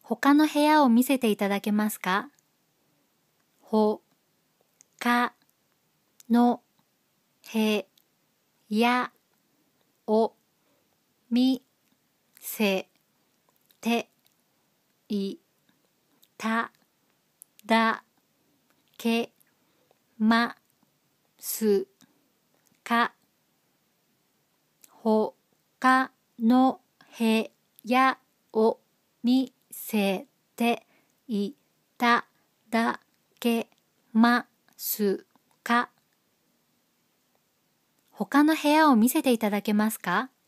他の部屋を見せていただけますか？ほかのへやをみせていただけますか？ほかの部屋を見せていただけますか？他の部屋を見せていただけますか？